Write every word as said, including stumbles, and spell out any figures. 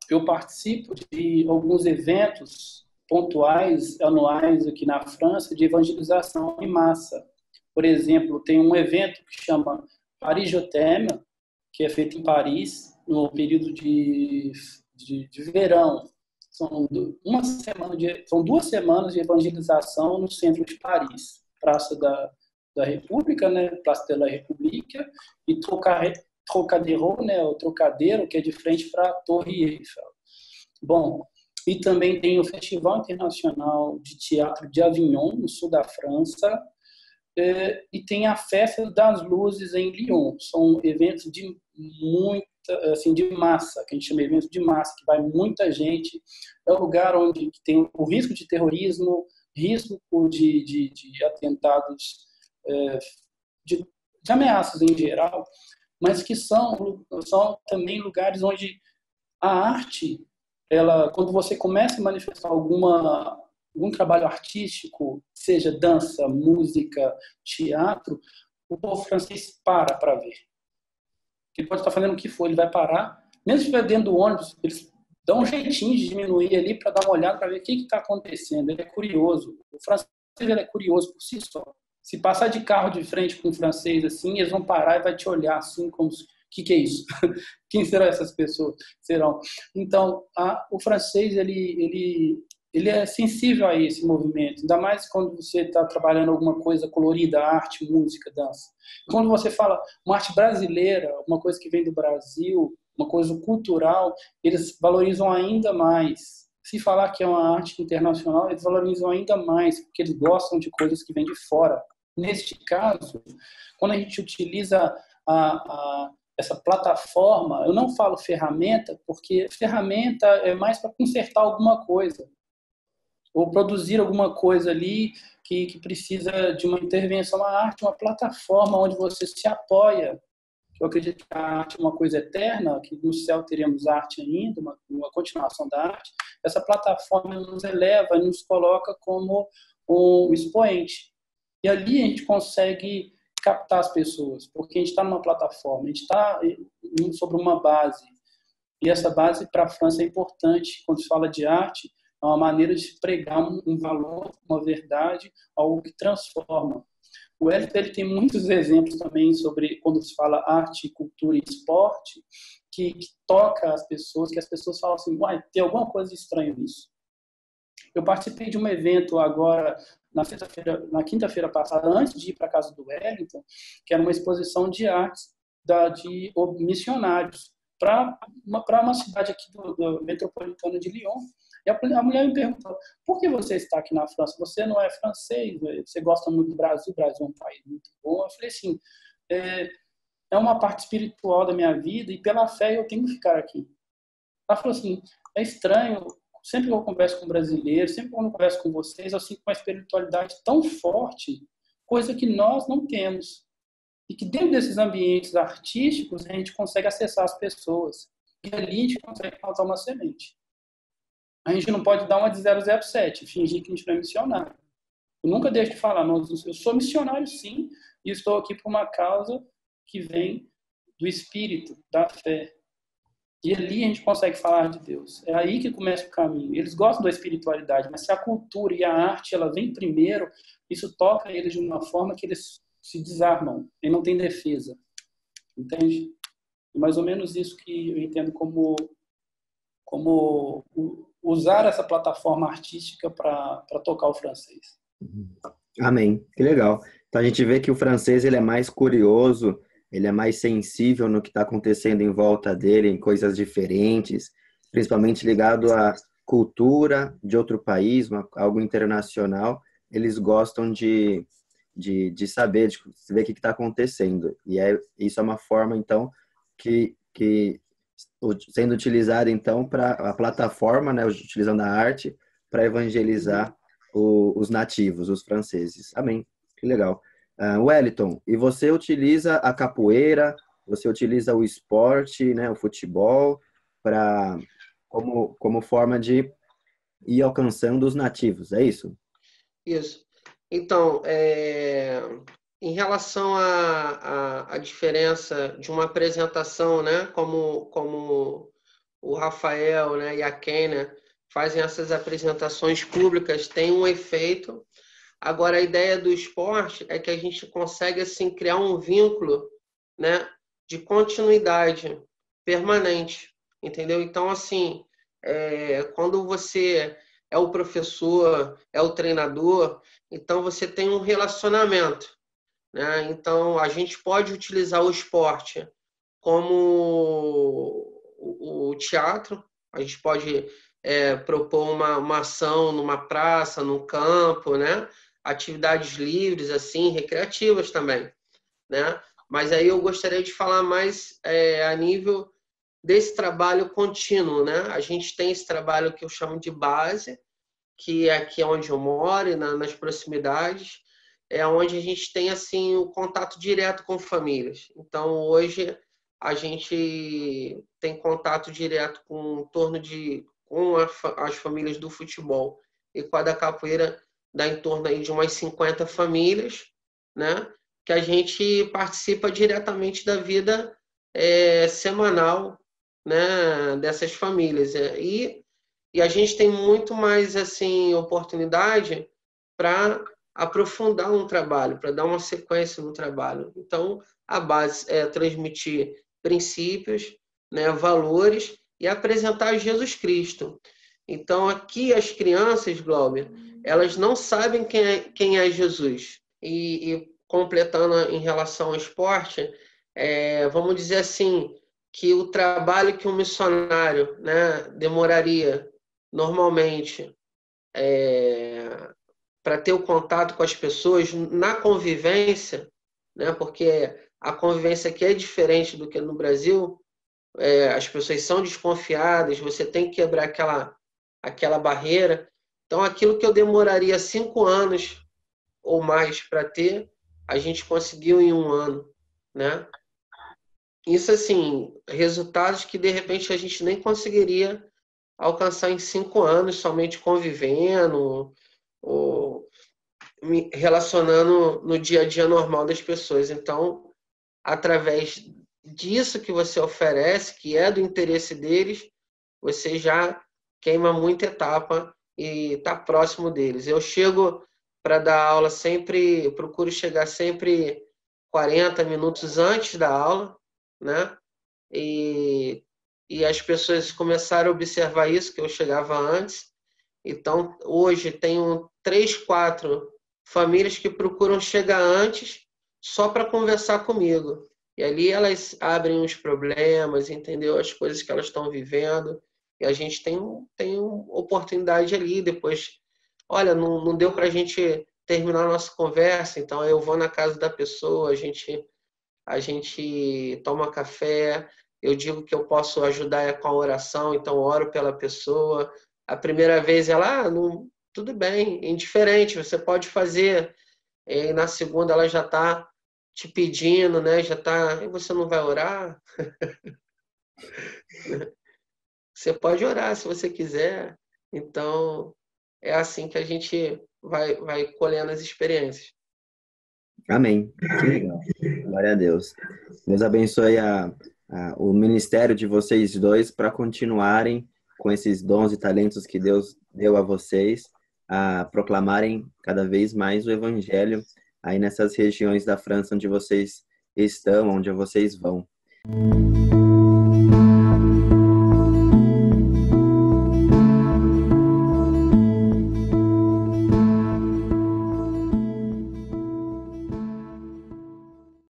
eu participo de alguns eventos pontuais, anuais aqui na França, de evangelização em massa. Por exemplo, tem um evento que chama Paris Je t'aime, que é feito em Paris, no período de, de, de verão. São, uma semana de, são duas semanas de evangelização no centro de Paris, Praça da, da República, né? Praça de la République, e Trocadero, né? O Trocadeiro, que é de frente para a Torre Eiffel. Bom, e também tem o Festival Internacional de Teatro de Avignon, no sul da França, e tem a Festa das Luzes em Lyon. São eventos de muita, assim, de massa, que a gente chama de eventos de massa, que vai muita gente. É um lugar onde tem o risco de terrorismo, risco de, de, de atentados, é, de, de ameaças em geral, mas que são, são também lugares onde a arte, ela, quando você começa a manifestar alguma, algum trabalho artístico, seja dança, música, teatro, o povo francês para para ver. Ele pode estar fazendo o que for, ele vai parar, mesmo se estiver dentro do ônibus, eles dão um jeitinho de diminuir ali para dar uma olhada, para ver o que está acontecendo. Ele é curioso. O francês ele é curioso por si só. Se passar de carro de frente com um francês assim, eles vão parar e vai te olhar assim como... O que, que é isso? Quem serão essas pessoas? Serão. Então, a, o francês ele, ele, ele é sensível a esse movimento, ainda mais quando você está trabalhando alguma coisa colorida, arte, música, dança. Quando você fala uma arte brasileira, uma coisa que vem do Brasil, uma coisa cultural, eles valorizam ainda mais. Se falar que é uma arte internacional, eles valorizam ainda mais, porque eles gostam de coisas que vêm de fora. Neste caso, quando a gente utiliza a, a essa plataforma, eu não falo ferramenta, porque ferramenta é mais para consertar alguma coisa, ou produzir alguma coisa ali que, que precisa de uma intervenção. A arte é uma plataforma onde você se apoia. Eu acredito que a arte é uma coisa eterna, que no céu teremos arte ainda, uma, uma continuação da arte. Essa plataforma nos eleva, nos coloca como um expoente. E ali a gente consegue captar as pessoas, porque a gente está numa plataforma, a gente está sobre uma base, e essa base para a França é importante. Quando se fala de arte, é uma maneira de pregar um valor, uma verdade, algo que transforma. O Hélio ele tem muitos exemplos também sobre quando se fala arte, cultura e esporte, que, que toca as pessoas, que as pessoas falam assim, uai, tem alguma coisa estranha nisso. Eu participei de um evento agora, na, na quinta-feira passada, antes de ir para a casa do Wellington, que era uma exposição de artes da, de missionários para uma, uma cidade aqui do, do metropolitana de Lyon. E a, a mulher me perguntou, por que você está aqui na França? Você não é francês, você gosta muito do Brasil, o Brasil é um país muito bom. Eu falei assim, é, é uma parte espiritual da minha vida e pela fé eu tenho que ficar aqui. Ela falou assim, é estranho, sempre que eu converso com brasileiros, sempre que eu converso com vocês, eu sinto uma espiritualidade tão forte, coisa que nós não temos. E que dentro desses ambientes artísticos a gente consegue acessar as pessoas. E ali a gente consegue plantar uma semente. A gente não pode dar uma de zero zero sete, fingir que a gente não é missionário. Eu nunca deixo de falar, não, eu sou missionário sim, e estou aqui por uma causa que vem do espírito, da fé. E ali a gente consegue falar de Deus. É aí que começa o caminho. Eles gostam da espiritualidade, mas se a cultura e a arte ela vem primeiro, isso toca eles de uma forma que eles se desarmam. E não tem defesa. Entende? É mais ou menos isso que eu entendo como, como usar essa plataforma artística para tocar o francês. Amém. Que legal. Então a gente vê que o francês ele é mais curioso, ele é mais sensível no que está acontecendo em volta dele, em coisas diferentes, principalmente ligado à cultura de outro país, uma, algo internacional. Eles gostam de, de, de saber, de ver o que está acontecendo. E é, isso é uma forma, então, que, que sendo utilizada, então, para a plataforma, né, utilizando a arte, para evangelizar o, os nativos, os franceses. Amém. Que legal. Uh, Wellington, e você utiliza a capoeira, você utiliza o esporte, né, o futebol, para como, como forma de ir alcançando os nativos, é isso? Isso. Então, é, em relação à a, a, a diferença de uma apresentação, né, como, como o Rafael, né, e a Kênia fazem essas apresentações públicas, tem um efeito. Agora, a ideia do esporte é que a gente consegue assim, criar um vínculo, né, de continuidade permanente, entendeu? Então, assim, é, quando você é o professor, é o treinador, então você tem um relacionamento, né? Então, a gente pode utilizar o esporte como o, o teatro, a gente pode é, propor uma, uma ação numa praça, num campo, né? Atividades livres, assim, recreativas também, né? Mas aí eu gostaria de falar mais é, a nível desse trabalho contínuo, né? A gente tem esse trabalho que eu chamo de base, que é aqui onde eu moro, na, nas proximidades, é onde a gente tem assim o contato direto com famílias. Então, hoje a gente tem contato direto com em torno de com a, as famílias do futebol e com a da capoeira dá em torno aí de umas cinquenta famílias, né? Que a gente participa diretamente da vida é, semanal, né? Dessas famílias. E e a gente tem muito mais assim oportunidade para aprofundar um trabalho, para dar uma sequência no trabalho. Então, a base é transmitir princípios, né, valores e apresentar Jesus Cristo. Então, aqui as crianças, Glauber, elas não sabem quem é, quem é Jesus. E, e completando em relação ao esporte, é, vamos dizer assim, que o trabalho que um missionário, né, demoraria normalmente é, para ter o contato com as pessoas na convivência, né? Porque a convivência aqui é diferente do que no Brasil, é, as pessoas são desconfiadas, você tem que quebrar aquela, aquela barreira. Então, aquilo que eu demoraria cinco anos ou mais para ter, a gente conseguiu em um ano, né? Isso, assim, resultados que, de repente, a gente nem conseguiria alcançar em cinco anos somente convivendo ou me relacionando no dia a dia normal das pessoas. Então, através disso que você oferece, que é do interesse deles, você já queima muita etapa e está próximo deles. Eu chego para dar aula sempre, procuro chegar sempre quarenta minutos antes da aula, né? E, e as pessoas começaram a observar isso, que eu chegava antes. Então, hoje, tenho três, quatro famílias que procuram chegar antes só para conversar comigo. E ali elas abrem os problemas, entendeu? As coisas que elas estão vivendo. E a gente tem, tem oportunidade ali. Depois, olha, não, não deu para a gente terminar a nossa conversa, então eu vou na casa da pessoa, a gente, a gente toma café, eu digo que eu posso ajudar com a oração, então oro pela pessoa. A primeira vez ela, ah, não, tudo bem, indiferente, você pode fazer. E na segunda ela já está te pedindo, né? Já está, e você não vai orar? Você pode orar se você quiser. Então, é assim que a gente vai, vai colhendo as experiências. Amém. Que legal. Glória a Deus. Deus abençoe a, a, o ministério de vocês dois para continuarem com esses dons e talentos que Deus deu a vocês, a proclamarem cada vez mais o evangelho aí nessas regiões da França onde vocês estão, onde vocês vão.